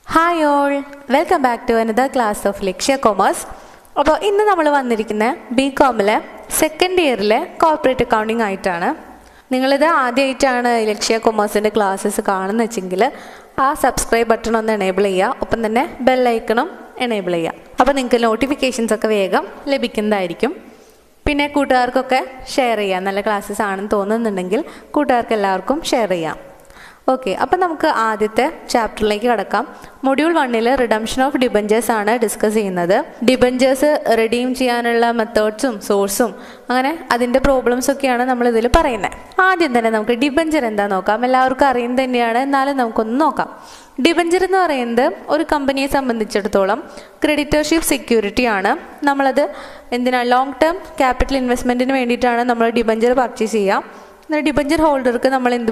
Hi all, welcome back to another class of Lakshya commerce. അപ്പോൾ ഇന്ന് നമ്മൾ വന്നിരിക്കുന്ന BCom സെക്കൻഡ് ഇയറിലെ കോർപ്പറേറ്റ് അക്കൗണ്ടിങ് ആയിട്ടാണ്. നിങ്ങളിത് ആദ്യമായിട്ടാണ് ലക്ഷ്യ കൊമേഴ്സിൻ്റെ ക്ലാസ്സസ് കാണുന്ന വെച്ചെങ്കിൽ ആ സബ്സ്ക്രൈബ് ബട്ടൺ ഒന്ന് എനേബിൾ ചെയ്യുക, ഒപ്പം തന്നെ ബെല്ലൈക്കണും എനേബിൾ ചെയ്യുക. അപ്പോൾ നിങ്ങൾക്ക് നോട്ടിഫിക്കേഷൻസ് ഒക്കെ വേഗം ലഭിക്കുന്നതായിരിക്കും. പിന്നെ കൂട്ടുകാർക്കൊക്കെ ഷെയർ ചെയ്യാം. നല്ല ക്ലാസ്സസ് ആണെന്ന് തോന്നുന്നുണ്ടെങ്കിൽ കൂട്ടുകാർക്ക് എല്ലാവർക്കും ഷെയർ ചെയ്യാം. ഓക്കെ, അപ്പം നമുക്ക് ആദ്യത്തെ ചാപ്റ്ററിലേക്ക് കടക്കാം. മൊഡ്യൂൾ 1 റിഡംഷൻ ഓഫ് ഡിബഞ്ചേഴ്സ് ആണ് ഡിസ്കസ് ചെയ്യുന്നത്. ഡിബഞ്ചേഴ്സ് റിഡീം ചെയ്യാനുള്ള മെത്തേഡ്സും സോഴ്സും അങ്ങനെ അതിൻ്റെ പ്രോബ്ലംസൊക്കെയാണ് നമ്മളിതിൽ പറയുന്നത്. ആദ്യം തന്നെ നമുക്ക് ഡിബഞ്ചർ എന്താ നോക്കാം. എല്ലാവർക്കും അറിയുന്നത് തന്നെയാണ്, എന്നാലും നമുക്കൊന്ന് നോക്കാം. ഡിബഞ്ചർ എന്ന് പറയുന്നത് ഒരു കമ്പനിയെ സംബന്ധിച്ചിടത്തോളം ക്രെഡിറ്റർഷിപ്പ് സെക്യൂരിറ്റി ആണ്. നമ്മളത് എന്തിനാണ് ലോങ് ടേം ക്യാപിറ്റൽ ഇൻവെസ്റ്റ്മെൻറ്റിന് വേണ്ടിയിട്ടാണ് നമ്മൾ ഡിബഞ്ചർ പർച്ചേസ് ചെയ്യുക. ഡിബഞ്ചർ ഹോൾഡർക്ക് നമ്മൾ എന്ത്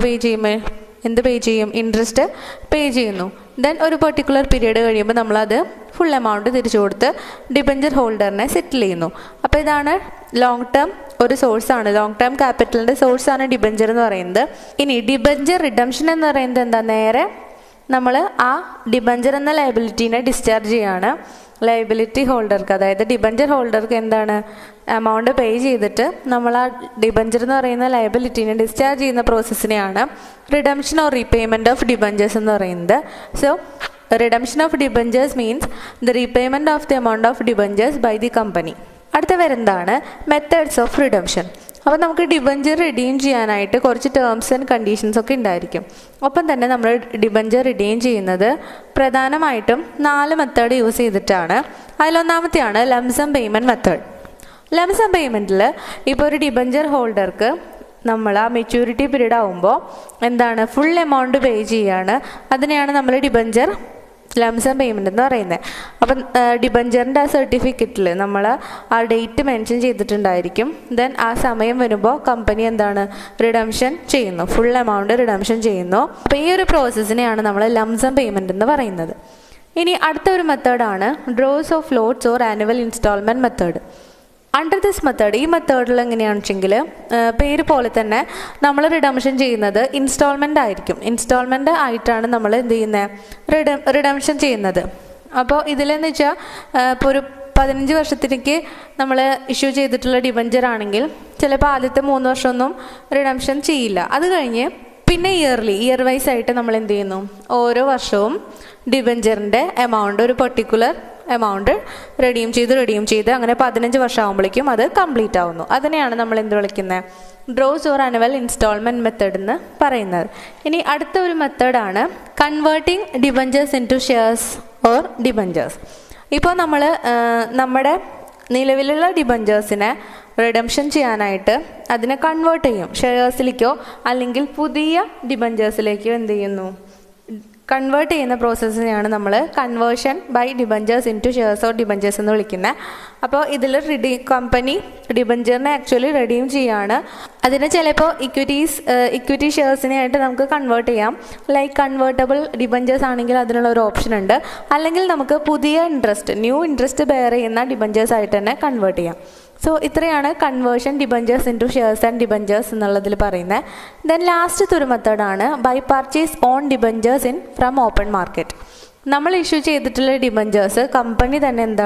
പേ ചെയ്യും? ഇൻട്രസ്റ്റ് പേ ചെയ്യുന്നു. ദെൻ ഒരു പെർട്ടിക്കുലർ പീരീഡ് കഴിയുമ്പോൾ നമ്മളത് ഫുൾ എമൗണ്ട് തിരിച്ചു കൊടുത്ത് ഡിബഞ്ചർ ഹോൾഡറിനെ സെറ്റിൽ ചെയ്യുന്നു. അപ്പോൾ ഇതാണ് ലോങ് ടേം ഒരു സോഴ്സാണ്, ലോങ് ടേം ക്യാപിറ്റലിൻ്റെ സോഴ്സാണ് ഡിബഞ്ചർ എന്ന് പറയുന്നത്. ഇനി ഡിബഞ്ചർ റിഡംഷൻ എന്ന് പറയുന്നത് എന്താ? നേരെ നമ്മൾ ആ ഡിബഞ്ചർ എന്ന ലയബിലിറ്റീനെ ഡിസ്ചാർജ് ചെയ്യാണ്. ലയബിലിറ്റി ഹോൾഡർക്ക്, അതായത് ഡിബഞ്ചർ ഹോൾഡർക്ക് എന്താണ് എമൗണ്ട് പേ ചെയ്തിട്ട് നമ്മൾ ആ ഡിബഞ്ചർ എന്ന് പറയുന്ന ലയബിലിറ്റീനെ ഡിസ്ചാർജ് ചെയ്യുന്ന പ്രോസസ്സിനെയാണ് redemption or repayment of debentures എന്ന് പറയുന്നത്. So redemption of debentures means the repayment of the amount of debentures by the company. അടുത്ത വരുന്നതാണ് മെത്തേഡ്സ് ഓഫ് റിഡംഷൻ. അപ്പോൾ നമുക്ക് ഡിബഞ്ചർ റിഡീം ചെയ്യാനായിട്ട് കുറച്ച് ടേംസ് ആൻഡ് കണ്ടീഷൻസ് ഒക്കെ ഉണ്ടായിരിക്കും. ഒപ്പം തന്നെ നമ്മൾ ഡിബഞ്ചർ റിഡീം ചെയ്യുന്നത് പ്രധാനമായിട്ടും 4 മെത്തേഡ് യൂസ് ചെയ്തിട്ടാണ്. അതിലൊന്നാമത്തെയാണ് ലംസം പേയ്മെൻറ്റ് മെത്തേഡ്. ലംസം പേയ്മെൻറ്റിൽ ഇപ്പോൾ ഒരു ഡിബഞ്ചർ ഹോൾഡർക്ക് നമ്മൾ ആ മെച്യൂരിറ്റി പീരീഡ് ആകുമ്പോൾ എന്താണ് ഫുൾ എമൗണ്ട് പേ ചെയ്യുകയാണ്. അതിനെയാണ് നമ്മൾ ഡിബഞ്ചർ ലംസം പേയ്മെൻറ്റ് എന്ന് പറയുന്നത്. അപ്പം ഡിബഞ്ചറിൻ്റെ ആ സർട്ടിഫിക്കറ്റിൽ നമ്മൾ ആ ഡേറ്റ് മെൻഷൻ ചെയ്തിട്ടുണ്ടായിരിക്കും. ദെൻ ആ സമയം വരുമ്പോൾ കമ്പനി എന്താണ് റിഡംഷൻ ചെയ്യുന്നു, ഫുൾ എമൗണ്ട് റിഡംഷൻ ചെയ്യുന്നു. അപ്പോൾ ഈ ഒരു പ്രോസസ്സിനെയാണ് നമ്മൾ ലംസം പേയ്മെൻറ്റ് എന്ന് പറയുന്നത്. ഇനി അടുത്തൊരു മെത്തേഡാണ് draws of lots or annual instalment method. Under this method, ഈ മെത്തേഡിൽ എങ്ങനെയാണെന്ന് വെച്ചെങ്കിൽ പേര് പോലെ തന്നെ നമ്മൾ റിഡംഷൻ ചെയ്യുന്നത് ഇൻസ്റ്റാൾമെൻ്റ് ആയിരിക്കും. ഇൻസ്റ്റാൾമെൻ്റ് ആയിട്ടാണ് നമ്മൾ എന്ത് ചെയ്യുന്നത് റിഡംഷൻ ചെയ്യുന്നത്. അപ്പോൾ ഇതിലെന്ന് വെച്ചാൽ ഇപ്പോൾ ഒരു 15 വർഷത്തിലേക്ക് നമ്മൾ ഇഷ്യൂ ചെയ്തിട്ടുള്ള ഡിബഞ്ചർ ആണെങ്കിൽ ചിലപ്പോൾ ആദ്യത്തെ 3 വർഷമൊന്നും റിഡംഷൻ ചെയ്യില്ല. അത് കഴിഞ്ഞ് പിന്നെ ഇയർ വൈസ് ആയിട്ട് നമ്മൾ എന്ത് ചെയ്യുന്നു, ഓരോ വർഷവും ഡിബഞ്ചറിൻ്റെ എമൗണ്ട് ഒരു പെർട്ടിക്കുലർ എമൗണ്ട് റെഡീം ചെയ്ത് അങ്ങനെ 15 വർഷം ആകുമ്പോഴേക്കും അത് കംപ്ലീറ്റ് ആവുന്നു. അതിനെയാണ് നമ്മൾ എന്ത് വിളിക്കുന്നത്? Draws or annual instalment method എന്ന് പറയുന്നത്. ഇനി അടുത്ത ഒരു മെത്തേഡാണ് converting debentures into shares or debentures. ഇപ്പോൾ നമ്മൾ നമ്മുടെ നിലവിലുള്ള ഡിബഞ്ചേഴ്സിനെ റിഡംഷൻ ചെയ്യാനായിട്ട് അതിനെ കൺവേർട്ട് ചെയ്യും. ഷെയർസിലേക്കോ അല്ലെങ്കിൽ പുതിയ ഡിബഞ്ചേഴ്സിലേക്കോ എന്ത് ചെയ്യുന്നു, കൺവേർട്ട് ചെയ്യുന്ന പ്രോസസ്സിനെയാണ് നമ്മൾ conversion by debentures into shares or debentures എന്ന് വിളിക്കുന്നത്. അപ്പോൾ ഇതിൽ കമ്പനി ഡിബഞ്ചറിനെ ആക്ച്വലി റിഡീം ചെയ്യാണ്. അതിന് ചിലപ്പോൾ ഇക്വിറ്റി ഷെയർസിനെ ആയിട്ട് നമുക്ക് കൺവേർട്ട് ചെയ്യാം. ലൈക്ക് കൺവേർട്ടബിൾ ഡിബഞ്ചേഴ്സ് ആണെങ്കിൽ അതിനുള്ള ഒരു ഓപ്ഷൻ ഉണ്ട്. അല്ലെങ്കിൽ നമുക്ക് പുതിയ ന്യൂ ഇൻട്രസ്റ്റ് ബെയർ ചെയ്യുന്ന ഡിബഞ്ചേഴ്സ് ആയിട്ട് തന്നെ കൺവേർട്ട് ചെയ്യാം. സോ ഇത്രയാണ് conversion debentures into shares and debentures എന്നുള്ളതിൽ പറയുന്നത്. ദെൻ ലാസ്റ്റത്തെ ഒരു മെത്തേഡാണ് by purchase own debentures from open market. നമ്മൾ ഇഷ്യൂ ചെയ്തിട്ടുള്ള ഡിബഞ്ചേഴ്സ് കമ്പനി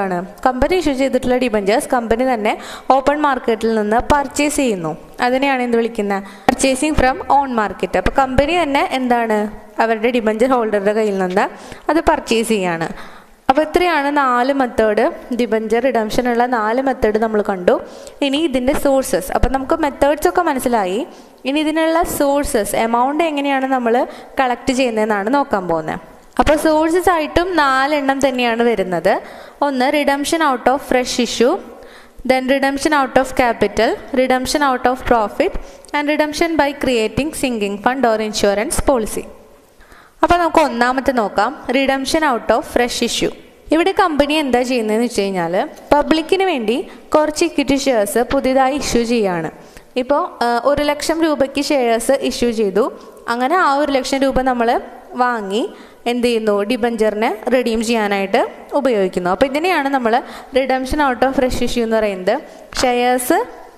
ഇഷ്യൂ ചെയ്തിട്ടുള്ള ഡിബഞ്ചേഴ്സ് കമ്പനി തന്നെ ഓപ്പൺ മാർക്കറ്റിൽ നിന്ന് പർച്ചേസ് ചെയ്യുന്നു. അതിനെയാണ് എന്ത് വിളിക്കുന്നത്? Purchasing from own market. അപ്പോൾ കമ്പനി തന്നെ അവരുടെ ഡിബഞ്ചർ ഹോൾഡറുടെ കയ്യിൽ നിന്ന് അത് പർച്ചേസ് ചെയ്യാണ്. അപ്പോൾ ഇത്രയാണ് 4 മെത്തേഡ്, ഡിബഞ്ചർ റിഡംഷനുള്ള 4 മെത്തേഡ് നമ്മൾ കണ്ടു. ഇനി ഇതിൻ്റെ സോഴ്സസ്, അപ്പോൾ നമുക്ക് മെത്തേഡ്സ് ഒക്കെ മനസ്സിലായി. ഇനി ഇതിനുള്ള സോഴ്സസ്, എമൗണ്ട് എങ്ങനെയാണ് നമ്മൾ കളക്ട് ചെയ്യുന്നതെന്നാണ് നോക്കാൻ പോകുന്നത്. അപ്പോൾ സോഴ്സസ് ആയിട്ടും 4 എണ്ണം തന്നെയാണ് വരുന്നത്. ഒന്ന് redemption out of fresh issue, then redemption out of capital, redemption out of profit and redemption by creating sinking fund or insurance policy. അപ്പോൾ നമുക്ക് ഒന്നാമത്തെ നോക്കാം, redemption out of fresh issue. ഇവിടെ കമ്പനി എന്താ ചെയ്യുന്നതെന്ന് വെച്ച് കഴിഞ്ഞാൽ പബ്ലിക്കിന് വേണ്ടി കുറച്ച് ഇക്വിറ്റി ഷെയർസ് പുതിയതായി ഇഷ്യൂ ചെയ്യുകയാണ്. ഇപ്പോൾ 1 ലക്ഷം രൂപയ്ക്ക് ഷെയർസ് ഇഷ്യൂ ചെയ്തു. അങ്ങനെ ആ 1 ലക്ഷം രൂപ നമ്മൾ വാങ്ങി എന്ത് ചെയ്യുന്നു, ഡിബഞ്ചറിനെ റിഡീം ചെയ്യാനായിട്ട് ഉപയോഗിക്കുന്നു. അപ്പോൾ ഇതിനെയാണ് നമ്മൾ redemption out of fresh issue എന്ന് പറയുന്നത്. ഷെയർസ്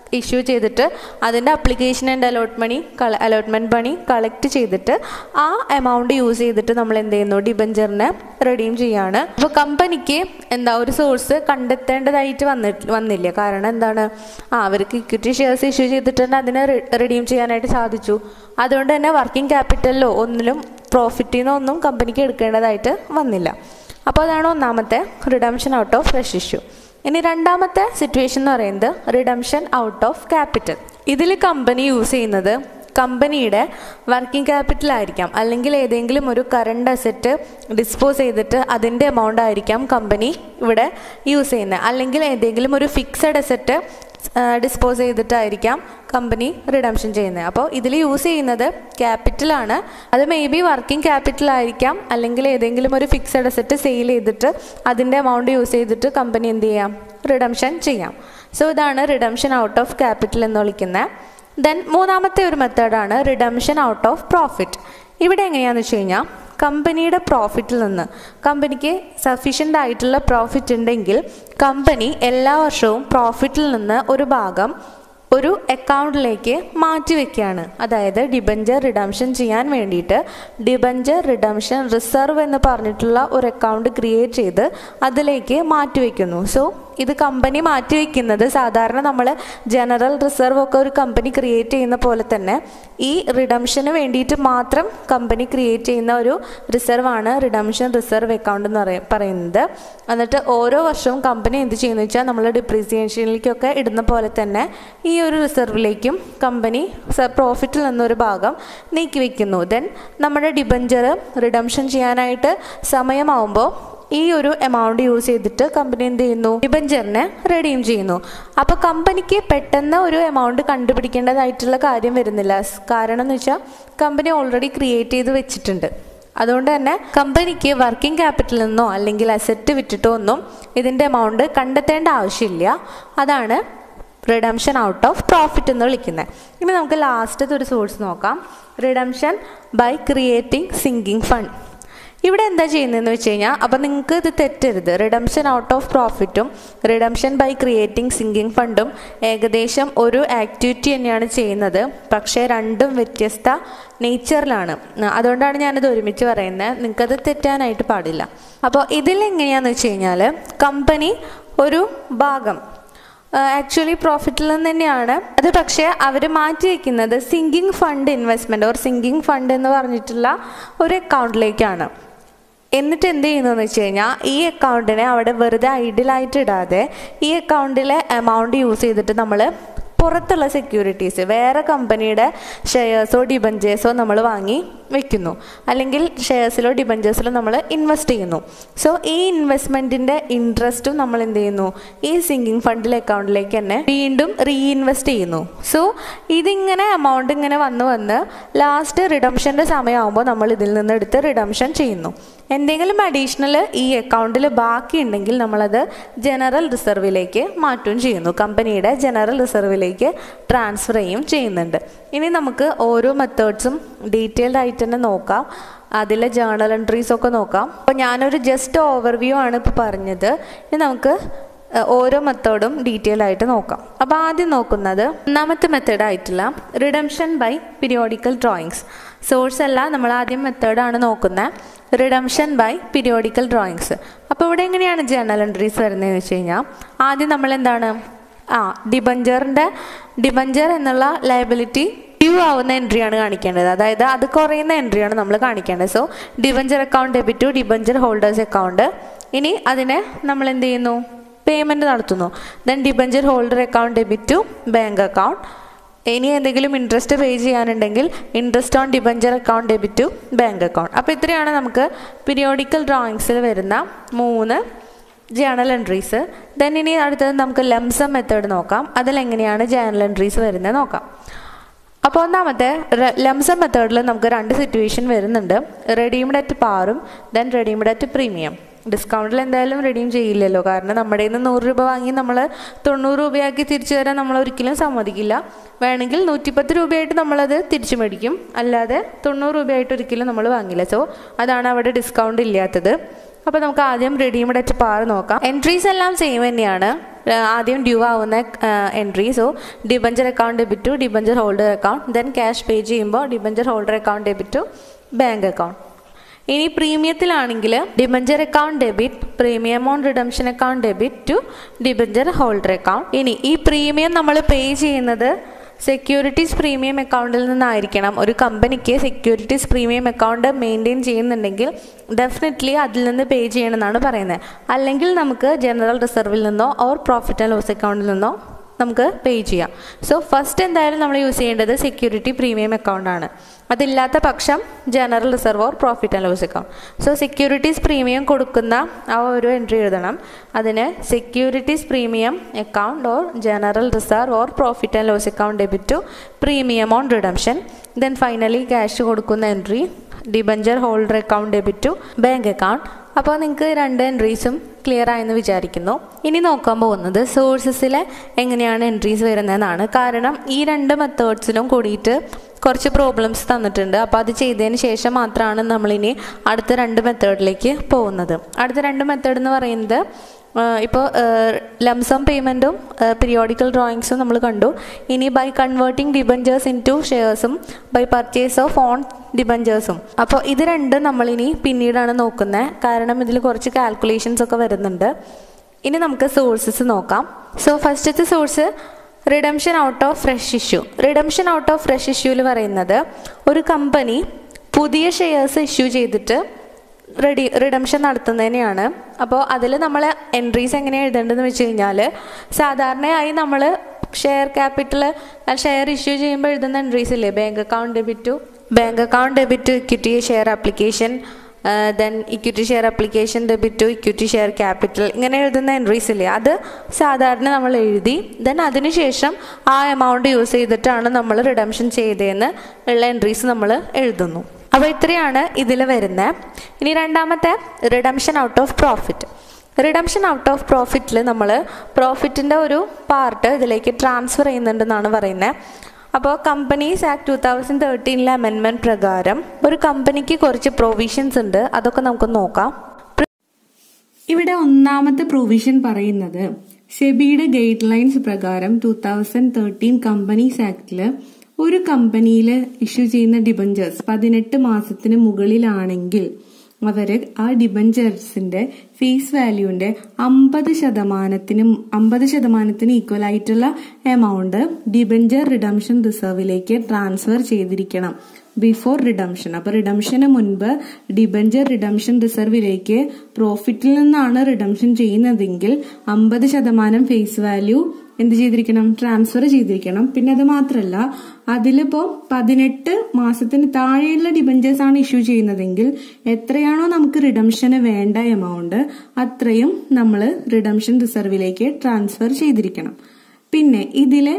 ഇഷ്യൂ ചെയ്തിട്ട് അതിൻ്റെ application and allotment money collect ചെയ്തിട്ട് ആ എമൗണ്ട് യൂസ് ചെയ്തിട്ട് നമ്മൾ എന്ത് ചെയ്യുന്നു, ഡിബഞ്ചറിനെ റിഡീം ചെയ്യാണ്. അപ്പോൾ കമ്പനിക്ക് ഒരു സോഴ്സ് കണ്ടെത്തേണ്ടതായിട്ട് വന്നില്ല. കാരണം എന്താണ്, അവർക്ക് ഇക്വിറ്റി ഷെയർസ് ഇഷ്യൂ ചെയ്തിട്ട് തന്നെ അതിനെ റിഡീം ചെയ്യാനായിട്ട് സാധിച്ചു. അതുകൊണ്ട് തന്നെ വർക്കിംഗ് ക്യാപിറ്റലിലോ ഒന്നിലും പ്രോഫിറ്റിൽ നിന്നൊന്നും കമ്പനിക്ക് എടുക്കേണ്ടതായിട്ട് വന്നില്ല. അപ്പോൾ അതാണ് ഒന്നാമത്തെ redemption out of fresh issue. ഇനി രണ്ടാമത്തെ സിറ്റുവേഷൻ എന്ന് പറയുന്നത് റിഡംഷൻ ഔട്ട് ഓഫ് ക്യാപിറ്റൽ. ഇതിൽ കമ്പനി യൂസ് ചെയ്യുന്നത് കമ്പനിയുടെ വർക്കിംഗ് ക്യാപിറ്റൽ ആയിരിക്കാം, അല്ലെങ്കിൽ ഏതെങ്കിലും ഒരു കറണ്ട് അസറ്റ് ഡിസ്പോസ് ചെയ്തിട്ട് അതിൻ്റെ എമൗണ്ട് ആയിരിക്കാം കമ്പനി ഇവിടെ യൂസ് ചെയ്യുന്നത്, അല്ലെങ്കിൽ ഏതെങ്കിലും ഒരു ഫിക്സഡ് അസറ്റ് ഡിസ്പോസ് ചെയ്തിട്ടായിരിക്കാം കമ്പനി റിഡംഷൻ ചെയ്യുന്നത്. അപ്പോൾ ഇതിൽ യൂസ് ചെയ്യുന്നത് ക്യാപിറ്റലാണ്. അത് മേ ബി വർക്കിംഗ് ക്യാപിറ്റൽ ആയിരിക്കാം, അല്ലെങ്കിൽ ഏതെങ്കിലും ഒരു ഫിക്സഡ് അസറ്റ് സെയിൽ ചെയ്തിട്ട് അതിൻ്റെ എമൗണ്ട് യൂസ് ചെയ്തിട്ട് കമ്പനി എന്ത് ചെയ്യാം, റിഡംഷൻ ചെയ്യാം. സോ ഇതാണ് റിഡംഷൻ ഔട്ട് ഓഫ് ക്യാപിറ്റൽ എന്ന് വിളിക്കുന്നത്. ദെൻ മൂന്നാമത്തെ ഒരു മെത്തേഡാണ് റിഡംഷൻ ഔട്ട് ഓഫ് പ്രോഫിറ്റ്. ഇവിടെ എങ്ങനെയാണെന്ന് വെച്ച് കഴിഞ്ഞാൽ കമ്പനിയുടെ പ്രോഫിറ്റിൽ നിന്ന്, കമ്പനിക്ക് സഫീഷ്യൻ്റ് ആയിട്ടുള്ള പ്രോഫിറ്റ് ഉണ്ടെങ്കിൽ കമ്പനി എല്ലാ വർഷവും പ്രോഫിറ്റിൽ നിന്ന് ഒരു ഭാഗം ഒരു അക്കൗണ്ടിലേക്ക് മാറ്റി വയ്ക്കുകയാണ്. അതായത് ഡിബഞ്ചർ റിഡംഷൻ ചെയ്യാൻ വേണ്ടിയിട്ട് ഡിബഞ്ചർ റിഡംഷൻ റിസർവ് എന്ന് പറഞ്ഞിട്ടുള്ള ഒരു അക്കൗണ്ട് ക്രിയേറ്റ് ചെയ്ത് അതിലേക്ക് മാറ്റി വയ്ക്കുന്നു. സോ ഇത് കമ്പനി മാറ്റി വയ്ക്കുന്നത് സാധാരണ നമ്മൾ ജനറൽ റിസർവ് ഒക്കെ ഒരു കമ്പനി ക്രിയേറ്റ് ചെയ്യുന്ന പോലെ തന്നെ ഈ റിഡംഷന് വേണ്ടിയിട്ട് മാത്രം കമ്പനി ക്രിയേറ്റ് ചെയ്യുന്ന ഒരു റിസർവാണ് റിഡംഷൻ റിസർവ് അക്കൗണ്ട് എന്ന് പറയുന്നത്. എന്നിട്ട് ഓരോ വർഷവും കമ്പനി എന്ത് ചെയ്യുന്നു വെച്ചാൽ നമ്മൾ ഡിപ്രീസിയേഷനിലേക്കൊക്കെ ഇടുന്ന പോലെ തന്നെ ഈ ഒരു റിസർവിലേക്കും കമ്പനി പ്രോഫിറ്റിൽ നിന്നൊരു ഭാഗം നീക്കി വയ്ക്കുന്നു. ദെൻ നമ്മുടെ ഡിബഞ്ചർ റിഡംഷൻ ചെയ്യാനായിട്ട് സമയമാവുമ്പോൾ ഈ ഒരു എമൗണ്ട് യൂസ് ചെയ്തിട്ട് കമ്പനി എന്ത് ചെയ്യുന്നു, ഡിബഞ്ചറിനെ റിഡീം ചെയ്യുന്നു. അപ്പോൾ കമ്പനിക്ക് പെട്ടെന്ന് ഒരു എമൗണ്ട് കണ്ടുപിടിക്കേണ്ടതായിട്ടുള്ള കാര്യം വരുന്നില്ല. കാരണം എന്ന് വെച്ചാൽ കമ്പനി ഓൾറെഡി ക്രിയേറ്റ് ചെയ്ത് വെച്ചിട്ടുണ്ട്. അതുകൊണ്ട് തന്നെ കമ്പനിക്ക് വർക്കിംഗ് ക്യാപിറ്റലിൽ നിന്നോ അല്ലെങ്കിൽ അസറ്റ് വിറ്റിട്ടോ ഒന്നും ഇതിൻ്റെ എമൗണ്ട് കണ്ടെത്തേണ്ട ആവശ്യമില്ല. അതാണ് റിഡംഷൻ ഔട്ട് ഓഫ് പ്രോഫിറ്റ് എന്ന് വിളിക്കുന്നത്. ഇനി നമുക്ക് ലാസ്റ്റത്തെ ഒരു സോഴ്സ് നോക്കാം, redemption by creating sinking fund. ഇവിടെ എന്താ ചെയ്യുന്നതെന്ന് വെച്ച് കഴിഞ്ഞാൽ, അപ്പം നിങ്ങൾക്ക് ഇത് തെറ്റരുത്, റിഡംഷൻ ഔട്ട് ഓഫ് പ്രോഫിറ്റും റിഡംഷൻ ബൈ ക്രിയേറ്റിംഗ് സിങ്കിങ് ഫണ്ടും ഏകദേശം ഒരു ആക്ടിവിറ്റി തന്നെയാണ് ചെയ്യുന്നത്. പക്ഷേ രണ്ടും വ്യത്യസ്ത നേച്ചറിലാണ്. അതുകൊണ്ടാണ് ഞാനത് ഒരുമിച്ച് പറയുന്നത്, നിങ്ങൾക്കത് തെറ്റാനായിട്ട് പാടില്ല. അപ്പോൾ ഇതിലെങ്ങനെയാണെന്ന് വെച്ച് കഴിഞ്ഞാൽ കമ്പനി ഒരു ഭാഗം ആക്ച്വലി പ്രോഫിറ്റിൽ നിന്ന് തന്നെയാണ് അത്, പക്ഷേ അവർ മാറ്റി വയ്ക്കുന്നത് sinking fund investment or sinking fund എന്ന് പറഞ്ഞിട്ടുള്ള ഒരു അക്കൗണ്ടിലേക്കാണ്. എന്നിട്ട് എന്ത് ചെയ്യുന്നതെന്ന് വെച്ച് കഴിഞ്ഞാൽ ഈ അക്കൗണ്ടിനെ അവിടെ വെറുതെ ഐഡിയലായിട്ട് ഇടാതെ ഈ അക്കൗണ്ടിലെ എമൗണ്ട് യൂസ് ചെയ്തിട്ട് നമ്മൾ പുറത്തുള്ള സെക്യൂരിറ്റീസ്, വേറെ കമ്പനിയുടെ ഷെയർസോ ഡിബഞ്ചേഴ്സോ നമ്മൾ വാങ്ങി വെക്കുന്നു, അല്ലെങ്കിൽ ഷെയർസിലോ ഡിബഞ്ചേഴ്സിലോ നമ്മൾ ഇൻവെസ്റ്റ് ചെയ്യുന്നു. സോ ഈ ഇൻവെസ്റ്റ്മെൻറ്റിൻ്റെ ഇൻട്രസ്റ്റും നമ്മൾ എന്ത് ചെയ്യുന്നു, ഈ സിങ്കിങ് ഫണ്ടിലെ അക്കൗണ്ടിലേക്ക് തന്നെ വീണ്ടും റീഇൻവെസ്റ്റ് ചെയ്യുന്നു. സോ ഇതിങ്ങനെ എമൗണ്ട് ഇങ്ങനെ വന്ന് ലാസ്റ്റ് റിഡംഷൻ്റെ സമയമാകുമ്പോൾ നമ്മൾ ഇതിൽ നിന്ന് എടുത്ത് റിഡംഷൻ ചെയ്യുന്നു. എന്തെങ്കിലും അഡീഷണൽ ഈ അക്കൗണ്ടിൽ ബാക്കി ഉണ്ടെങ്കിൽ നമ്മളത് ജനറൽ റിസർവിലേക്ക് മാറ്റുകയും ചെയ്യുന്നു, കമ്പനിയുടെ ജനറൽ റിസർവിലേക്ക് ട്രാൻസ്ഫർ ചെയ്യുന്നുണ്ട്. ഇനി നമുക്ക് ഓരോ മെത്തേഡ്സും ഡീറ്റെയിൽഡ് ആയിട്ട് തന്നെ നോക്കാം, അതിലെ ജേർണൽ എൻട്രീസൊക്കെ നോക്കാം. അപ്പോൾ ഞാനൊരു ജസ്റ്റ് ഓവർവ്യൂ ആണ് ഇപ്പോൾ പറഞ്ഞത്. ഇനി നമുക്ക് ഓരോ മെത്തേഡും ഡീറ്റെയിൽ ആയിട്ട് നോക്കാം. അപ്പോൾ ആദ്യം നോക്കുന്നത് ഒന്നാമത്തെ മെത്തേഡായിട്ടുള്ള redemption by periodical drawings. Source അല്ല, നമ്മൾ ആദ്യം മെത്തേഡാണ് നോക്കുന്നത്, റിഡംഷൻ ബൈ പീരിയോഡിക്കൽ ഡ്രോയിങ്സ്. അപ്പോൾ ഇവിടെ എങ്ങനെയാണ് ജേർണൽ എൻട്രീസ് വരുന്നതെന്ന് വെച്ച് കഴിഞ്ഞാൽ, ആദ്യം നമ്മൾ എന്താണ് ഡിബഞ്ചർ എന്നുള്ള ലയബിലിറ്റി ഡ്യൂ ആവുന്ന എൻട്രിയാണ് കാണിക്കേണ്ടത്, അതായത് അത് കുറയുന്ന എൻട്രിയാണ് നമ്മൾ കാണിക്കേണ്ടത്. So debenture account debit to debenture holders account. ഇനി അതിനെ നമ്മൾ എന്ത് ചെയ്യുന്നു, പേയ്മെൻറ്റ് നടത്തുന്നു. Then debenture holder account debit to bank account. ഇനി എന്തെങ്കിലും ഇൻട്രസ്റ്റ് പേ ചെയ്യാനുണ്ടെങ്കിൽ interest on debenture account debit to bank account. അപ്പോൾ ഇത്രയാണ് നമുക്ക് പീരിയോഡിക്കൽ ഡ്രോയിങ്സിൽ വരുന്ന 3 ജേർണൽ എൻട്രീസ്. ദെൻ ഇനി അടുത്തത് നമുക്ക് ലംസം മെത്തേഡ് നോക്കാം, അതിലെങ്ങനെയാണ് ജേർണൽ എൻട്രീസ് വരുന്നത് നോക്കാം. അപ്പോൾ ഒന്നാമത്തെ ലംസം മെത്തേഡിൽ നമുക്ക് 2 സിറ്റുവേഷൻ വരുന്നുണ്ട്, റെഡീംഡ് അറ്റ് പാറും ദെൻ റെഡീംഡ് അറ്റ് പ്രീമിയം. ഡിസ്കൗണ്ടിൽ എന്തായാലും റിഡീം ചെയ്യില്ലല്ലോ, കാരണം നമ്മുടെ കയ്യിൽ നിന്ന് 100 രൂപ വാങ്ങി നമ്മൾ 90 രൂപയാക്കി തിരിച്ചു തരാൻ നമ്മൾ ഒരിക്കലും സമ്മതിക്കില്ല. വേണമെങ്കിൽ 110 രൂപയായിട്ട് നമ്മളത് തിരിച്ചു മേടിക്കും, അല്ലാതെ 90 രൂപയായിട്ട് ഒരിക്കലും നമ്മൾ വാങ്ങില്ല. സോ അതാണ് അവിടെ ഡിസ്കൗണ്ട് ഇല്ലാത്തത്. അപ്പോൾ നമുക്ക് ആദ്യം റെഡീംഡ് അറ്റ് പാർ നോക്കാം. എൻട്രീസ് എല്ലാം സെയിം തന്നെയാണ്, ആദ്യം ഡ്യൂ ആവുന്ന entry. So debenture account debit to debenture holder account, then cash pay ചെയ്യുമ്പോൾ debenture holder account debit to bank account. ഇനി പ്രീമിയത്തിലാണെങ്കിൽ debenture account debit premium on redemption account debit to debenture holder account. ഇനി ഈ premium നമ്മൾ പേ ചെയ്യുന്നത് securities premium അക്കൗണ്ടിൽ നിന്നായിരിക്കണം. ഒരു കമ്പനിക്ക് സെക്യൂരിറ്റീസ് പ്രീമിയം അക്കൗണ്ട് മെയിൻറ്റെയിൻ ചെയ്യുന്നുണ്ടെങ്കിൽ ഡെഫിനറ്റ്ലി അതിൽ നിന്ന് പേ ചെയ്യണമെന്നാണ് പറയുന്നത്. അല്ലെങ്കിൽ നമുക്ക് ജനറൽ റിസർവിൽ നിന്നോ ഓർ പ്രോഫിറ്റ് ആൻഡ് ലോസ് അക്കൗണ്ടിൽ നിന്നോ നമുക്ക് പേ ചെയ്യാം. സോ ഫസ്റ്റ് എന്തായാലും നമ്മൾ യൂസ് ചെയ്യേണ്ടത് സെക്യൂരിറ്റി പ്രീമിയം അക്കൗണ്ടാണ്. അതില്ലാത്ത പക്ഷം general reserve or profit and loss account. So securities premium കൊടുക്കുന്ന ആ ഒരു എൻട്രി എഴുതണം. അതിന് securities premium account or general reserve or profit and loss account debit to premium on redemption. Then finally cash കൊടുക്കുന്ന entry debenture holder account debit to bank account. അപ്പോൾ നിങ്ങൾക്ക് രണ്ട് എൻട്രീസും clear ആയെന്ന് വിചാരിക്കുന്നു. ഇനി നോക്കാൻ പോകുന്നത് സോഴ്സസിൽ എങ്ങനെയാണ് എൻട്രീസ് വരുന്നതെന്നാണ്. കാരണം ഈ രണ്ട് മെത്തേഡ്സിലും കൂടിയിട്ട് കുറച്ച് പ്രോബ്ലംസ് തന്നിട്ടുണ്ട്. അപ്പോൾ അത് ചെയ്തതിന് ശേഷം മാത്രമാണ് നമ്മളിനി അടുത്ത രണ്ട് മെത്തേഡിലേക്ക് പോകുന്നത്. അടുത്ത രണ്ട് മെത്തേഡ് എന്ന് പറയുന്നത് ഇപ്പോൾ ലംസം പേയ്മെൻറ്റും പീരിയോഡിക്കൽ ഡ്രോയിങ്സും നമ്മൾ കണ്ടു. ഇനി by converting debentures into ഷെയർസും ബൈ പർച്ചേസ് ഓഫ് ഓൺ ഡിബഞ്ചേഴ്സും. അപ്പോൾ ഇത് രണ്ടും നമ്മളിനി പിന്നീടാണ് നോക്കുന്നത്. കാരണം ഇതിൽ കുറച്ച് കാൽക്കുലേഷൻസ് ഒക്കെ വരുന്നുണ്ട്. ഇനി നമുക്ക് സോഴ്സസ് നോക്കാം. സോ ഫസ്റ്റത്തെ source redemption out of fresh issue. Redemption out of fresh ഇഷ്യൂവിൽ പറയുന്നത് ഒരു കമ്പനി പുതിയ ഷെയർസ് ഇഷ്യൂ ചെയ്തിട്ട് റിഡംഷൻ നടത്തുന്നതിനെയാണ്. അപ്പോൾ അതിൽ നമ്മൾ എൻട്രീസ് എങ്ങനെയാണ് എഴുതേണ്ടതെന്ന് വെച്ച് കഴിഞ്ഞാൽ സാധാരണയായി നമ്മൾ ഷെയർ ക്യാപിറ്റൽ ഷെയർ ഇഷ്യൂ ചെയ്യുമ്പോൾ എഴുതുന്ന എൻട്രീസ് ഇല്ലേ, bank account debit to equity share application, then equity share application debit to equity share capital, ഇങ്ങനെ എഴുതുന്ന എൻട്രീസ് ഇല്ലേ, അത് സാധാരണ നമ്മൾ എഴുതി ദെൻ അതിനുശേഷം ആ എമൗണ്ട് യൂസ് ചെയ്തിട്ടാണ് നമ്മൾ റിഡംഷൻ ചെയ്തതെന്ന് ഉള്ള എൻട്രീസ് നമ്മൾ എഴുതുന്നു. അപ്പോൾ ഇത്രയാണ് ഇതിൽ വരുന്നത്. ഇനി രണ്ടാമത്തെ redemption out of profit. Redemption out of പ്രോഫിറ്റിൽ നമ്മൾ പ്രോഫിറ്റിൻ്റെ ഒരു പാർട്ട് ഇതിലേക്ക് ട്രാൻസ്ഫർ ചെയ്യുന്നുണ്ടെന്നാണ് പറയുന്നത്. അപ്പോൾ കമ്പനീസ് ആക്ട് 2013 അമെൻമെൻറ്റ് പ്രകാരം ഒരു കമ്പനിക്ക് കുറച്ച് പ്രൊവിഷൻസ് ഉണ്ട്. അതൊക്കെ നമുക്ക് നോക്കാം. ഇവിടെ ഒന്നാമത്തെ പ്രൊവിഷൻ പറയുന്നത് സെബിയുടെ ഗൈഡ് ലൈൻസ് പ്രകാരം 2013 കമ്പനീസ് ആക്ടിൽ ഒരു കമ്പനിയിൽ ഇഷ്യൂ ചെയ്യുന്ന ഡിബഞ്ചേഴ്സ് 18 മാസത്തിന് മുകളിലാണെങ്കിൽ അവര് ആ ഡിബഞ്ചേഴ്സിന്റെ ഫേസ് വാല്യൂവിന്റെ 50% ഈക്വൽ ആയിട്ടുള്ള എമൗണ്ട് ഡിബഞ്ചർ റിഡംഷൻ റിസർവിലേക്ക് ട്രാൻസ്ഫർ ചെയ്തിരിക്കണം ബിഫോർ റിഡംഷൻ. അപ്പൊ റിഡംഷന് മുൻപ് ഡിബഞ്ചർ റിഡംഷൻ റിസർവിലേക്ക് പ്രോഫിറ്റിൽ നിന്നാണ് റിഡംഷൻ ചെയ്യുന്നതെങ്കിൽ 50% ഫേസ് വാല്യൂ എന്ത് ചെയ്തിരിക്കണം, ട്രാൻസ്ഫർ ചെയ്തിരിക്കണം. പിന്നെ അത് മാത്രമല്ല, അതിലിപ്പോ 18 മാസത്തിന് താഴെയുള്ള ഡിബഞ്ചേഴ്സ് ആണ് ഇഷ്യൂ ചെയ്യുന്നതെങ്കിൽ എത്രയാണോ നമുക്ക് റിഡംഷന് വേണ്ട എമൗണ്ട് അത്രയും നമ്മൾ റിഡംഷൻ റിസർവിലേക്ക് ട്രാൻസ്ഫർ ചെയ്തിരിക്കണം. പിന്നെ ഇതിലെ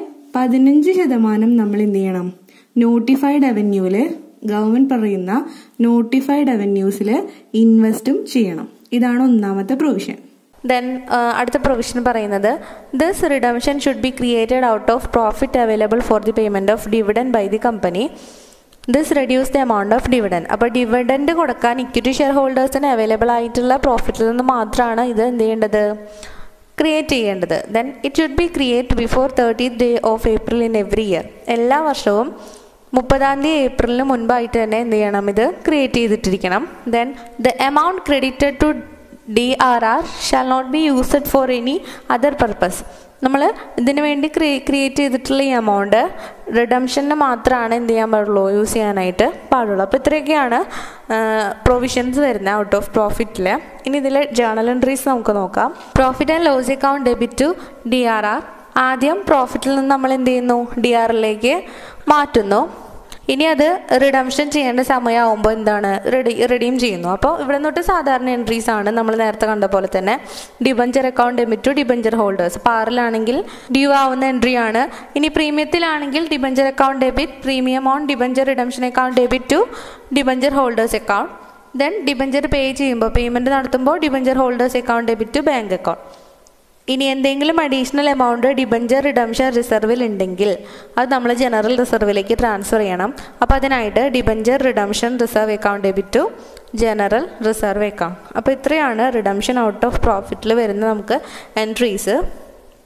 15% നമ്മൾ എന്ത് ചെയ്യണം, നോട്ടിഫൈഡ് അവന്യൂല് ഗവൺമെന്റ് പറയുന്ന നോട്ടിഫൈഡ് അവന്യൂസിൽ ഇൻവെസ്റ്റും ചെയ്യണം. ഇതാണ് ഒന്നാമത്തെ പ്രൊവിഷൻ. ദെൻ അടുത്ത പ്രൊവിഷൻ പറയുന്നത് this redemption should be created out of profit available for the payment of dividend by the company. This reduce the amount of dividend. അപ്പോൾ ഡിവിഡൻഡ് കൊടുക്കാൻ ഇക്വിറ്റി ഷെയർ ഹോൾഡേഴ്സിന് അവൈലബിൾ ആയിട്ടുള്ള പ്രോഫിറ്റിൽ നിന്ന് മാത്രമാണ് ഇത് എന്ത് ചെയ്യേണ്ടത്, ക്രിയേറ്റ് ചെയ്യേണ്ടത്. Then it should be create before 30th day of April in every year. എല്ലാ വർഷവും 30th ഏപ്രിലിന് മുൻപായിട്ട് തന്നെ എന്ത് ചെയ്യണം, ഇത് ക്രിയേറ്റ് ചെയ്തിട്ടിരിക്കണം. Then the amount credited to DRR shall not be used for any other purpose. നമ്മൾ ഇതിനു വേണ്ടി ക്രിയേറ്റ് ചെയ്തിട്ടുള്ള ഈ എമൗണ്ട് റിഡംഷന് മാത്രമാണ് എന്ത് ചെയ്യാൻ പാടുള്ളൂ, യൂസ് ചെയ്യാനായിട്ട് പാടുള്ളൂ. അപ്പോൾ ഇത്രയൊക്കെയാണ് പ്രൊവിഷൻസ് വരുന്നത് ഔട്ട് ഓഫ് പ്രോഫിറ്റിൽ. ഇനി ഇതിൽ ജേർണൽ എൻട്രീസ് നമുക്ക് നോക്കാം. Profit and loss account debit to DRR. ആദ്യം പ്രോഫിറ്റിൽ നിന്ന് നമ്മൾ എന്ത് ചെയ്യുന്നു, DRRലേക്ക് മാറ്റുന്നു. ഇനി അത് റിഡംഷൻ ചെയ്യേണ്ട സമയമാകുമ്പോൾ എന്താണ്, റിഡീം ചെയ്യുന്നു. അപ്പോൾ ഇവിടെ നിന്നോട്ട് സാധാരണ എൻട്രീസ് ആണ് നമ്മൾ നേരത്തെ കണ്ട പോലെ തന്നെ. Debenture account debit to debenture holders, പാറിലാണെങ്കിൽ ഡ്യൂ ആവുന്ന എൻട്രി ആണ്. ഇനി പ്രീമിയത്തിലാണെങ്കിൽ debenture account debit premium on debenture redemption account debit to debenture holders account. Then debenture pay ചെയ്യുമ്പോൾ പേയ്മെന്റ് നടത്തുമ്പോൾ debenture holders account debit to bank account. ഇനി എന്തെങ്കിലും additional amount debenture redemption റിസർവിൽ ഉണ്ടെങ്കിൽ അത് നമ്മൾ ജനറൽ റിസർവിലേക്ക് ട്രാൻസ്ഫർ ചെയ്യണം. അപ്പോൾ അതിനായിട്ട് debenture redemption reserve account debit to general reserve account. അപ്പോൾ ഇത്രയാണ് റിഡംഷൻ ഔട്ട് ഓഫ് പ്രോഫിറ്റിൽ വരുന്ന നമുക്ക് എൻട്രീസ്.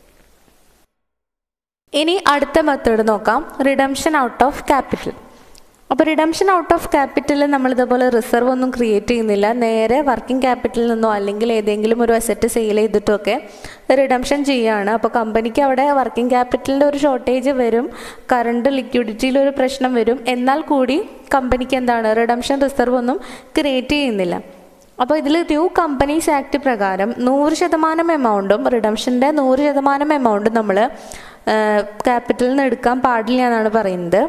ഇനി അടുത്ത മെത്തേഡ് നോക്കാം, റിഡംഷൻ ഔട്ട് ഓഫ് ക്യാപിറ്റൽ. അപ്പോൾ റിഡംഷൻ ഔട്ട് ഓഫ് ക്യാപിറ്റൽ നമ്മളിതുപോലെ റിസർവ് ഒന്നും ക്രിയേറ്റ് ചെയ്യുന്നില്ല, നേരെ വർക്കിംഗ് ക്യാപിറ്റലിൽ നിന്നോ അല്ലെങ്കിൽ ഏതെങ്കിലും ഒരു അസറ്റ് സെയിൽ ചെയ്തിട്ടൊക്കെ റിഡംഷൻ ചെയ്യുകയാണ്. അപ്പോൾ കമ്പനിക്ക് അവിടെ വർക്കിംഗ് ക്യാപിറ്റലിൻ്റെ ഒരു ഷോർട്ടേജ് വരും, കറണ്ട് ലിക്വിഡിറ്റിയിലൊരു പ്രശ്നം വരും, എന്നാൽ കൂടി കമ്പനിക്ക് എന്താണ് റിഡംഷൻ റിസർവ് ഒന്നും ക്രിയേറ്റ് ചെയ്യുന്നില്ല. അപ്പോൾ ഇതിൽ ന്യൂ കമ്പനീസ് ആക്ട് പ്രകാരം 100% എമൗണ്ടും റിഡംഷൻ്റെ 100% എമൗണ്ടും നമ്മൾ ക്യാപിറ്റലിൽ നിന്ന് എടുക്കാൻ പാടില്ല എന്നാണ് പറയുന്നത്.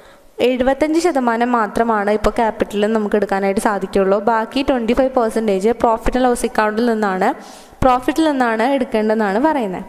75% മാത്രമാണ് ഇപ്പോൾ ക്യാപിറ്റലിൽ നമുക്ക് എടുക്കാനായിട്ട് സാധിക്കുള്ളൂ. ബാക്കി 25% പ്രോഫിറ്റ് ആൻഡ് ലോസ് അക്കൗണ്ടിൽ നിന്നാണ് എടുക്കേണ്ടതെന്നാണ് പറയുന്നത്.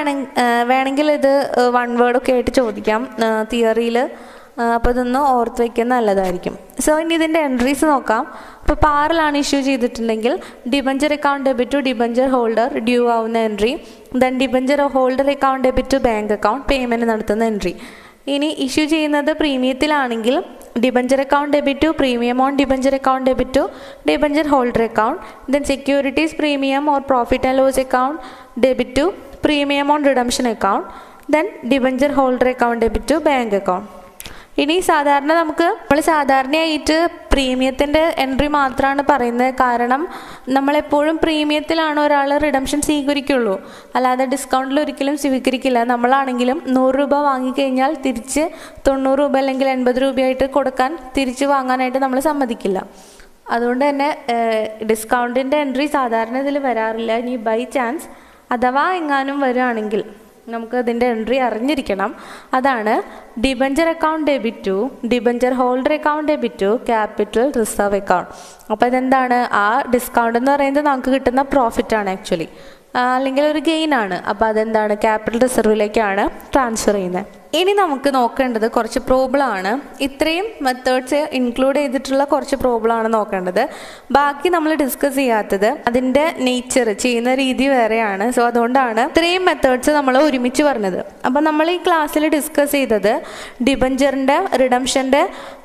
വേണമെങ്കിൽ ഇത് വൺ വേർഡൊക്കെ ആയിട്ട് ചോദിക്കാം തിയറിയിൽ, അപ്പോൾ ഇതൊന്ന് ഓർത്ത് വയ്ക്കുന്നത് നല്ലതായിരിക്കും. സോ ഇനി ഇതിൻ്റെ എൻട്രീസ് നോക്കാം. ഇപ്പോൾ പാറിലാണ് ഇഷ്യൂ ചെയ്തിട്ടുണ്ടെങ്കിൽ debenture account debit to debenture holder due ആവുന്ന entry, then debenture holder account debit to bank account payment നടത്തുന്ന എൻട്രി. ഇനി ഇഷ്യൂ ചെയ്യുന്നത് പ്രീമിയത്തിലാണെങ്കിൽ debenture account debit to premium on debenture account debit to debenture holder account, then securities premium or profit and loss account debit to premium on redemption account, then debenture holder account debit to bank account. ഇനി നമ്മൾ സാധാരണയായിട്ട് പ്രീമിയത്തിൻ്റെ entry മാത്രമാണ് പറയുന്നത്, കാരണം നമ്മളെപ്പോഴും പ്രീമിയത്തിലാണ് ഒരാൾ redemption സ്വീകരിക്കുള്ളൂ, അല്ലാതെ ഡിസ്കൗണ്ടിൽ ഒരിക്കലും സ്വീകരിക്കില്ല. നമ്മളാണെങ്കിലും 100 രൂപ വാങ്ങിക്കഴിഞ്ഞാൽ തിരിച്ച് 90 രൂപ അല്ലെങ്കിൽ 80 രൂപയായിട്ട് കൊടുക്കാൻ തിരിച്ച് വാങ്ങാനായിട്ട് നമ്മൾ സമ്മതിക്കില്ല. അതുകൊണ്ട് തന്നെ ഡിസ്കൗണ്ടിൻ്റെ എൻട്രി സാധാരണ ഇതിൽ വരാറില്ല. ഇനി ബൈ ചാൻസ് അഥവാ എങ്ങാനും വരികയാണെങ്കിൽ നമുക്ക് അതിൻ്റെ എൻട്രി അറിഞ്ഞിരിക്കണം. അതാണ് debenture account debit to debenture holder account debit to capital reserve account. അപ്പോൾ ഇതെന്താണ്, ആ ഡിസ്കൗണ്ട് എന്ന് പറയുന്നത് നമുക്ക് കിട്ടുന്ന പ്രോഫിറ്റാണ് ആക്ച്വലി, അല്ലെങ്കിൽ ഒരു ഗെയിൻ ആണ്. അപ്പോൾ അതെന്താണ് ക്യാപിറ്റൽ റിസർവിലേക്കാണ് ട്രാൻസ്ഫർ ചെയ്യുന്നത്. ഇനി നമുക്ക് നോക്കേണ്ടത് കുറച്ച് പ്രോബ്ലമാണ്. ഇത്രയും മെത്തേഡ്സ് ഇൻക്ലൂഡ് ചെയ്തിട്ടുള്ള കുറച്ച് പ്രോബ്ലമാണ് നോക്കേണ്ടത്. ബാക്കി നമ്മൾ ഡിസ്കസ് ചെയ്യാത്തത് അതിൻ്റെ നേച്ചർ, ചെയ്യുന്ന രീതി വേറെയാണ്. സോ അതുകൊണ്ടാണ് ഇത്രയും മെത്തേഡ്സ് നമ്മൾ ഒരുമിച്ച് പറഞ്ഞത്. അപ്പം നമ്മൾ ഈ ക്ലാസ്സിൽ ഡിസ്കസ് ചെയ്തത് ഡിബഞ്ചറിൻ്റെ റിഡംഷൻ്റെ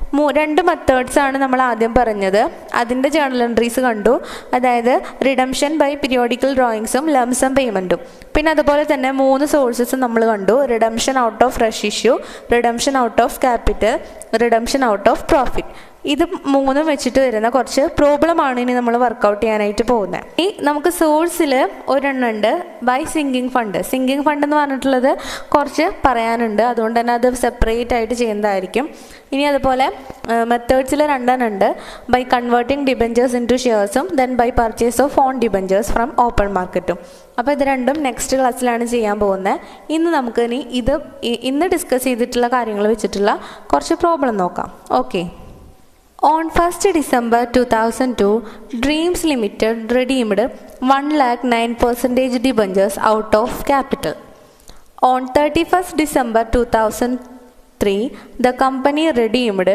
2 മെത്തേഡ്സാണ് നമ്മൾ ആദ്യം പറഞ്ഞത്. അതിൻ്റെ ജേർണൽ എൻട്രീസ് കണ്ടു, അതായത് റിഡംഷൻ ബൈ പീരിയോഡിക്കൽ ഡ്രോയിങ്സും ലംസം പേയ്മെൻറ്റും. പിന്നെ അതുപോലെ തന്നെ 3 സോഴ്സസും നമ്മൾ കണ്ടു, redemption out of fresh issue, redemption out of capital, redemption out of profit. ഇത് 3 വെച്ചിട്ട് വരുന്ന കുറച്ച് പ്രോബ്ലമാണ് ഇനി നമ്മൾ വർക്കൗട്ട് ചെയ്യാനായിട്ട് പോകുന്നത്. ഈ നമുക്ക് സോഴ്സിൽ ഒരെണ്ണം ഉണ്ട്, by sinking fund. Sinking fund എന്ന് പറഞ്ഞിട്ടുള്ളത് കുറച്ച് പറയാനുണ്ട്, അതുകൊണ്ട് തന്നെ അത് സെപ്പറേറ്റ് ആയിട്ട് ചെയ്യുന്നതായിരിക്കും. ഇനി അതുപോലെ മെത്തേഡ്സിൽ 2 ഉണ്ട്, by converting debentures into ഷെയർസും then by purchase of own debentures from open മാർക്കറ്റും. അപ്പോൾ ഇത് രണ്ടും നെക്സ്റ്റ് ക്ലാസ്സിലാണ് ചെയ്യാൻ പോകുന്നത്. ഇന്ന് നമുക്ക് ഇന്ന് ഡിസ്കസ് ചെയ്തിട്ടുള്ള കാര്യങ്ങൾ വെച്ചിട്ടുള്ള കുറച്ച് പ്രോബ്ലം നോക്കാം. Okay. On 1st December 2002, Dreams Limited redeemed 1,09% debentures out of capital. On 31st December 2003, the company redeemed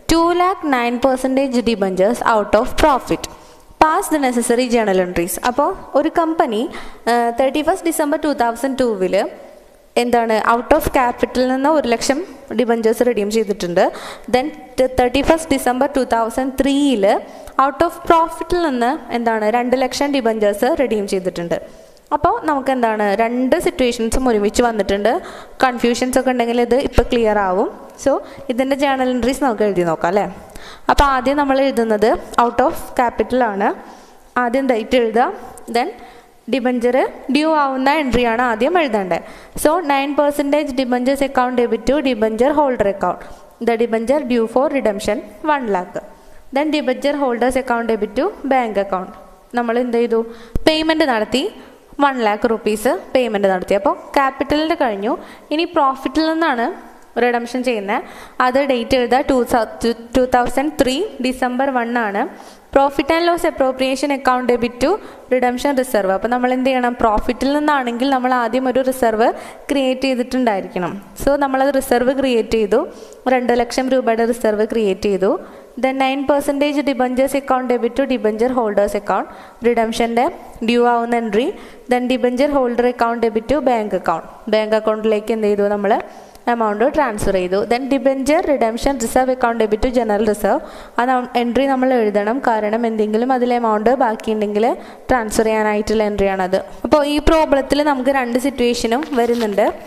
2,09% debentures out of profit. Pass the necessary journal entries. അപ്പോൾ ഒരു കമ്പനി 31st December 2002 എന്താണ് out of ക്യാപിറ്റലിൽ നിന്ന് 1,00,000 debentures redeem ചെയ്തിട്ടുണ്ട്. Then 31st December 2003 out of പ്രോഫിറ്റിൽ നിന്ന് എന്താണ് 2,00,000 debentures redeem ചെയ്തിട്ടുണ്ട്. അപ്പോൾ നമുക്ക് എന്താണ് 2 സിറ്റുവേഷൻസും ഒരുമിച്ച് വന്നിട്ടുണ്ട്. കൺഫ്യൂഷൻസ് ഒക്കെ ഉണ്ടെങ്കിൽ ഇത് ഇപ്പോൾ ക്ലിയർ ആവും. സോ ഇതിൻ്റെ ജേർണൽ എൻട്രീസ് നമുക്ക് എഴുതി നോക്കാം അല്ലേ. അപ്പോൾ ആദ്യം നമ്മൾ എഴുതുന്നത് ഔട്ട് ഓഫ് ക്യാപിറ്റലാണ്. ആദ്യം ഡേറ്റ് എഴുതുക, ദെൻ ഡിബഞ്ചർ ഡ്യൂ ആവുന്ന എൻട്രിയാണ് ആദ്യം എഴുതേണ്ടത്. So 9% debentures account debit to debenture holder account. The debenture due for redemption 1 lakh. Then debenture holders account debit to bank account. നമ്മൾ എന്ത് ചെയ്തു, പേയ്മെൻറ്റ് നടത്തി, 1 lakh rupees പേയ്മെൻറ്റ് നടത്തി. അപ്പോൾ ക്യാപിറ്റലിൻ്റെ കഴിഞ്ഞു. ഇനി പ്രോഫിറ്റിൽ നിന്നാണ് റിഡംഷൻ ചെയ്യുന്നത്. അത് ഡേറ്റ് എഴുതുക 2003 December 1 ആണ്. Profit and loss appropriation account debit to redemption reserve. അപ്പോൾ നമ്മൾ എന്ത് ചെയ്യണം, പ്രോഫിറ്റിൽ നിന്നാണെങ്കിൽ നമ്മൾ ആദ്യം ഒരു റിസർവ് ക്രിയേറ്റ് ചെയ്തിട്ടുണ്ടായിരിക്കണം. സോ നമ്മളത് റിസർവ് ക്രിയേറ്റ് ചെയ്തു, 2,00,000 രൂപയുടെ റിസർവ് ക്രിയേറ്റ് ചെയ്തു. Then 9% debentures account debit to debenture holders account, റിഡംഷൻ്റെ ഡ്യൂ ആവുന്ന entry. Then debenture holder account debit to bank account. Bank അക്കൗണ്ടിലേക്ക് എന്ത് ചെയ്തു, നമ്മൾ എമൗണ്ട് ട്രാൻസ്ഫർ ചെയ്തു. Then debenture redemption reserve account debit to general reserve. അത് entry നമ്മൾ എഴുതണം, കാരണം എന്തെങ്കിലും അതിൽ എമൗണ്ട് ബാക്കിയുണ്ടെങ്കിൽ ട്രാൻസ്ഫർ ചെയ്യാനായിട്ടുള്ള എൻട്രിയാണത്. അപ്പോൾ ഈ പ്രോബ്ലത്തിൽ നമുക്ക് 2 സിറ്റുവേഷനും വരുന്നുണ്ട്.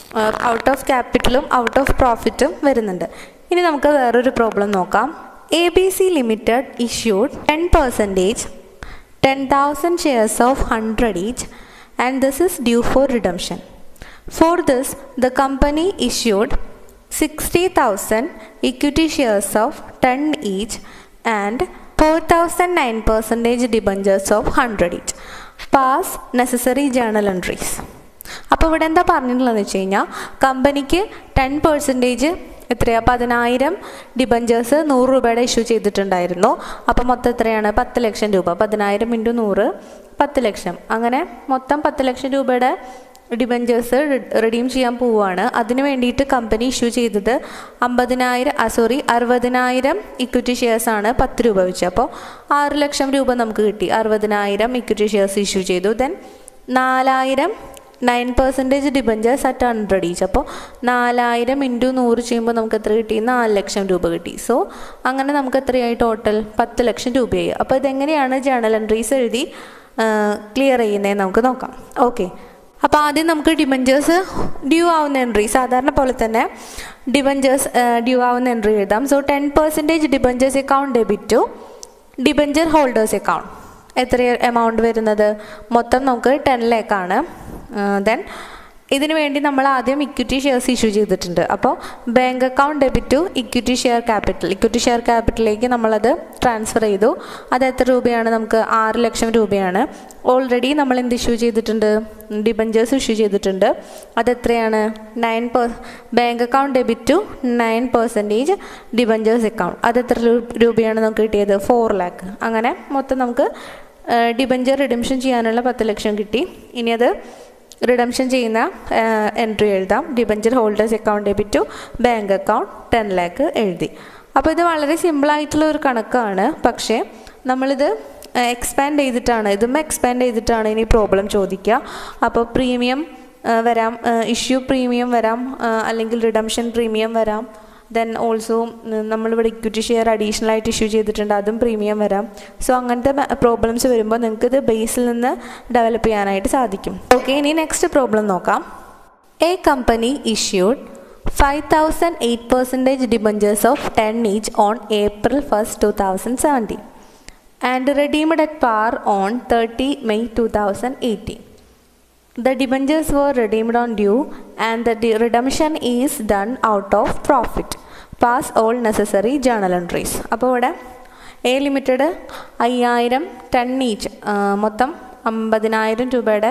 ഔട്ട് ഓഫ് ക്യാപിറ്റലും ഔട്ട് ഓഫ് പ്രോഫിറ്റും വരുന്നുണ്ട്. ഇനി നമുക്ക് വേറൊരു പ്രോബ്ലം നോക്കാം. ABC Limited issued 10%, 10,000 shares of 100 each, and this is due for redemption. For this, the company issued 60,000 equity shares of 10 each and 4,009% debentures of 100 each. Pass necessary journal entries. അപ്പോൾ ഇവിടെ എന്താ പറഞ്ഞിട്ടുള്ളതെന്ന് വെച്ച് കഴിഞ്ഞാൽ കമ്പനിക്ക് 10% എത്രയാണ് 10,000 ഡിബഞ്ചേഴ്സ് 100 രൂപയുടെ issue ചെയ്തിട്ടുണ്ടായിരുന്നു. അപ്പോൾ മൊത്തം എത്രയാണ് 10 ലക്ഷം രൂപ. 10,000 × 100 10 ലക്ഷം. അങ്ങനെ മൊത്തം 10 ലക്ഷം രൂപയുടെ ഡിബഞ്ചേഴ്സ് റിഡീം ചെയ്യാൻ പോവുകയാണ്. അതിന് വേണ്ടിയിട്ട് കമ്പനി ഇഷ്യൂ ചെയ്തത് 60,000 ഇക്വിറ്റി ഷെയർസാണ് 10 രൂപ വെച്ച്. അപ്പോൾ 6 ലക്ഷം രൂപ നമുക്ക് കിട്ടി. 60,000 ഇക്വിറ്റി ഷെയർസ് ഇഷ്യൂ ചെയ്തു. Then 4,000 9% debentures at 100 each. അപ്പോൾ 4,000 × 100 ചെയ്യുമ്പോൾ നമുക്ക് എത്ര കിട്ടി? 4 ലക്ഷം രൂപ കിട്ടി. സോ അങ്ങനെ നമുക്ക് എത്രയായി ടോട്ടൽ? 10 ലക്ഷം രൂപയായി. അപ്പോൾ ഇതെങ്ങനെയാണ് ജേണൽ എൻട്രീസ് എഴുതി ക്ലിയർ ചെയ്യുന്നതെന്ന് നമുക്ക് നോക്കാം. ഓക്കെ, അപ്പോൾ ആദ്യം നമുക്ക് ഡിബഞ്ചേഴ്സ് ഡ്യൂ ആവുന്ന എൻട്രി സാധാരണ പോലെ തന്നെ ഡിബഞ്ചേഴ്സ് ഡ്യൂ ആവുന്ന എൻട്രി എഴുതാം. So 10% debentures account debit to debenture holders account. എത്ര എമൗണ്ട് വരുന്നത്? മൊത്തം നമുക്ക് 10 ലാഖാണ്. ദെൻ ഇതിനു വേണ്ടി നമ്മൾ ആദ്യം ഇക്വിറ്റി ഷെയർസ് ഇഷ്യൂ ചെയ്തിട്ടുണ്ട്. അപ്പോൾ bank account debit to equity share capital. Equity share ക്യാപിറ്റലിലേക്ക് നമ്മളത് ട്രാൻസ്ഫർ ചെയ്തു. അത് എത്ര രൂപയാണ്? നമുക്ക് 6 ലക്ഷം രൂപയാണ്. ഓൾറെഡി നമ്മൾ എന്ത് ഇഷ്യൂ ചെയ്തിട്ടുണ്ട്? ഡിബഞ്ചേഴ്സ് ഇഷ്യൂ ചെയ്തിട്ടുണ്ട്. അതെത്രയാണ്? 9%. Bank account debit to 9% debentures account. അതെത്ര രൂപയാണ് നമുക്ക് കിട്ടിയത്? 4 ലാഖ്. അങ്ങനെ മൊത്തം നമുക്ക് ഡിബഞ്ചർ റിഡംഷൻ ചെയ്യാനുള്ള 10 ലക്ഷം കിട്ടി. ഇനി അത് റിഡംഷൻ ചെയ്യുന്ന എൻട്രി എഴുതാം. Debenture holders account debit to bank account 10 lakh എഴുതി. അപ്പോൾ ഇത് വളരെ സിമ്പിളായിട്ടുള്ള ഒരു കണക്കാണ്. പക്ഷേ നമ്മളിത് എക്സ്പാൻഡ് ചെയ്തിട്ടാണ് ഇനി പ്രോബ്ലം ചോദിക്കുക. അപ്പോൾ പ്രീമിയം വരാം, ഇഷ്യൂ പ്രീമിയം വരാം, അല്ലെങ്കിൽ റിഡംഷൻ പ്രീമിയം വരാം. ദെൻ ഓൾസോ നമ്മളിവിടെ ഇക്വിറ്റി ഷെയർ അഡീഷണൽ ആയിട്ട് ഇഷ്യൂ ചെയ്തിട്ടുണ്ട്, അതും പ്രീമിയം വരാം. സോ അങ്ങനത്തെ പ്രോബ്ലംസ് വരുമ്പോൾ നിങ്ങൾക്ക് ഇത് ബേസിൽ നിന്ന് ഡെവലപ്പ് ചെയ്യാനായിട്ട് സാധിക്കും. ഓക്കെ, ഇനി നെക്സ്റ്റ് പ്രോബ്ലം നോക്കാം. A company issued 5,008% debentures of 10 each on April 1st, 2017 and redeemed at par on 30 May 2018. The debentures were redeemed on due and the redemption is done out of profit. Pass all necessary journal entries. അപ്പോൾ ഇവിടെ A limited 5,000 10 each മൊത്തം 50,000 രൂപയുടെ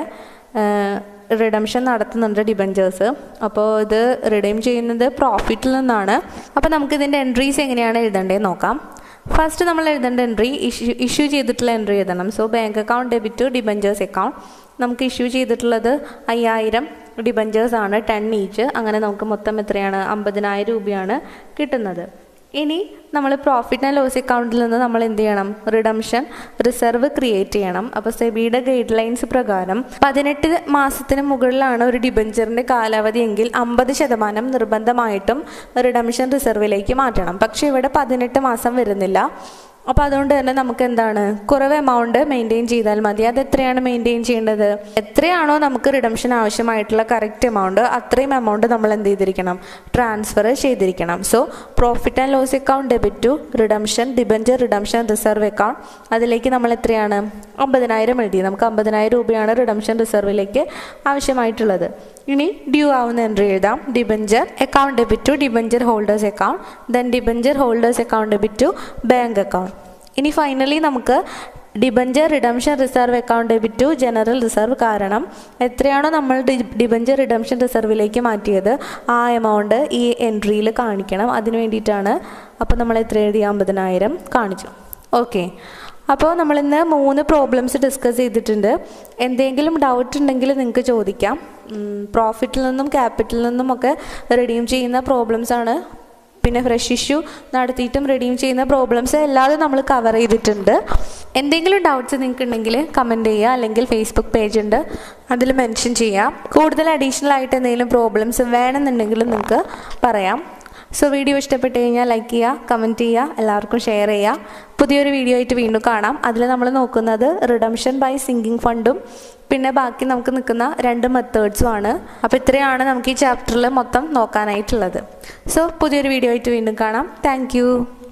redemption നടത്തുന്നുണ്ട് debentures. അപ്പോൾ ഇത് redeem ചെയ്യുന്നത് പ്രോഫിറ്റിൽ നിന്നാണ്. അപ്പോൾ നമുക്കിതിൻ്റെ എൻട്രീസ് എങ്ങനെയാണ് എഴുതേണ്ടത് നോക്കാം. ഫസ്റ്റ് നമ്മൾ എഴുതേണ്ട എൻട്രി ഇഷ്യൂ ചെയ്തിട്ടുള്ള എൻട്രി എഴുതണം. So bank account debit to debentures account. നമുക്ക് ഇഷ്യൂ ചെയ്തിട്ടുള്ളത് 5,000 ഡിബഞ്ചേഴ്സ് ആണ് 10 ഈച്ച്. അങ്ങനെ നമുക്ക് മൊത്തം എത്രയാണ്? 50,000 രൂപയാണ് കിട്ടുന്നത്. ഇനി നമ്മൾ പ്രോഫിറ്റ് ആൻഡ് ലോസ് അക്കൗണ്ടിൽ നിന്ന് നമ്മൾ എന്ത് ചെയ്യണം? റിഡംഷൻ റിസർവ് ക്രിയേറ്റ് ചെയ്യണം. അപ്പോൾ സെബിയുടെ ഗൈഡ് ലൈൻസ് പ്രകാരം 18 മാസത്തിന് മുകളിലാണ് ഒരു ഡിബഞ്ചറിൻ്റെ കാലാവധി എങ്കിൽ 50% നിർബന്ധമായിട്ടും റിഡംഷൻ റിസർവിലേക്ക് മാറ്റണം. പക്ഷേ ഇവിടെ 18 മാസം വരുന്നില്ല. അപ്പോൾ അതുകൊണ്ട് തന്നെ നമുക്ക് എന്താണ്? കുറവ് എമൗണ്ട് മെയിൻറ്റെയിൻ ചെയ്താൽ മതി. അത് എത്രയാണ് മെയിൻറ്റെയിൻ ചെയ്യേണ്ടത്? എത്രയാണോ നമുക്ക് റിഡംഷൻ ആവശ്യമായിട്ടുള്ള കറക്റ്റ് എമൗണ്ട്, അത്രയും എമൗണ്ട് നമ്മൾ എന്ത് ചെയ്തിരിക്കണം? ട്രാൻസ്ഫർ ചെയ്തിരിക്കണം. So profit and loss account debit to redemption debenture redemption reserve account. അതിലേക്ക് നമ്മൾ എത്രയാണ്? 50,000 എഴുതി. നമുക്ക് 50,000 രൂപയാണ് റിഡംഷൻ റിസർവിലേക്ക് ആവശ്യമായിട്ടുള്ളത്. ഇനി ഡ്യൂ ആവുന്ന എൻട്രി എഴുതാം. Debenture account debit to debenture holders account, then debenture holders account debit to bank account. ഇനി ഫൈനലി നമുക്ക് debenture redemption reserve account debit to general reserve. കാരണം എത്രയാണോ നമ്മൾ ഡിബഞ്ചർ റിഡംഷൻ റിസർവിലേക്ക് മാറ്റിയത് ആ എമൗണ്ട് ഈ എൻട്രിയിൽ കാണിക്കണം. അതിന് വേണ്ടിയിട്ടാണ്. അപ്പോൾ നമ്മൾ എത്ര എഴുതി? 50,000 കാണിച്ചു. ഓക്കെ, അപ്പോൾ നമ്മളിന്ന് 3 പ്രോബ്ലംസ് ഡിസ്കസ് ചെയ്തിട്ടുണ്ട്. എന്തെങ്കിലും ഡൗട്ട് ഉണ്ടെങ്കിൽ നിങ്ങൾക്ക് ചോദിക്കാം. പ്രോഫിറ്റിൽ നിന്നും ക്യാപിറ്റലിൽ നിന്നും ഒക്കെ റിഡീം ചെയ്യുന്ന പ്രോബ്ലംസാണ്. പിന്നെ ഫ്രഷ് ഇഷ്യൂ നടത്തിയിട്ടും റിഡീം ചെയ്യുന്ന പ്രോബ്ലംസ് എല്ലാവരും നമ്മൾ കവർ ചെയ്തിട്ടുണ്ട്. എന്തെങ്കിലും ഡൗട്ട്സ് നിങ്ങൾക്ക് ഉണ്ടെങ്കിൽ കമൻറ്റ് ചെയ്യുക, അല്ലെങ്കിൽ ഫേസ്ബുക്ക് പേജ് ഉണ്ട്, അതിൽ മെൻഷൻ ചെയ്യാം. കൂടുതൽ അഡീഷണൽ ആയിട്ട് എന്തെങ്കിലും പ്രോബ്ലംസ് വേണമെന്നുണ്ടെങ്കിലും നിങ്ങൾക്ക് പറയാം. സോ വീഡിയോ ഇഷ്ടപ്പെട്ട് കഴിഞ്ഞാൽ ലൈക്ക് ചെയ്യുക, കമൻറ്റ് ചെയ്യുക, എല്ലാവർക്കും ഷെയർ ചെയ്യുക. പുതിയൊരു വീഡിയോ ആയിട്ട് വീണ്ടും കാണാം. അതിൽ നമ്മൾ നോക്കുന്നത് റിഡംഷൻ ബൈ സിങ്കിങ് ഫണ്ടും പിന്നെ ബാക്കി നമുക്ക് നിൽക്കുന്ന 2 മെത്തേഡ്സും ആണ്. അപ്പോൾ ഇത്രയാണ് നമുക്ക് ഈ ചാപ്റ്ററിൽ മൊത്തം നോക്കാനായിട്ടുള്ളത്. സോ പുതിയൊരു വീഡിയോ ആയിട്ട് വീണ്ടും കാണാം. താങ്ക്